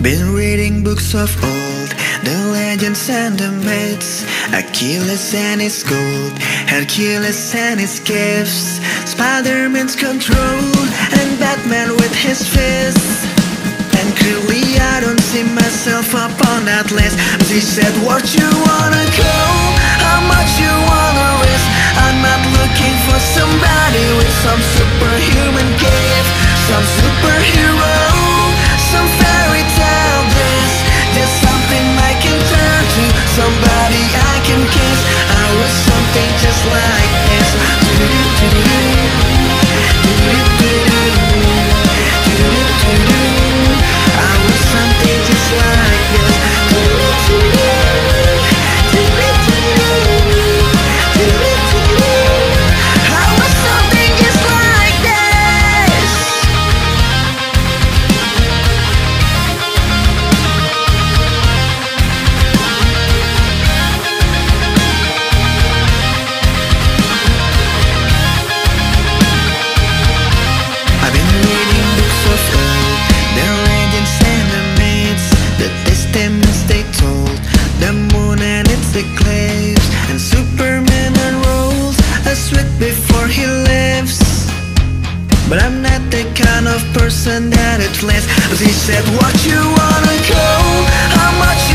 Been reading books of old, the legends and the myths, Achilles and his gold, Hercules and his gifts, Spider-Man's control, and Batman with his fists. And clearly I don't see myself up on that list. But he said, what you wanna go? How much you wanna risk? I'm not looking for somebody with some superhuman gift, some superhero, some fairy tale bliss. There's something I can turn to, somebody I can kiss. I was something just like this. I was something just like this. I was something just like this. I've been reading books of old, the legends and the myths, the testaments they told, the moon and its eclipse, and Superman unrolls a sweat before he lives. But I'm not the kind of person that it lasts. But he said, what you wanna go? How much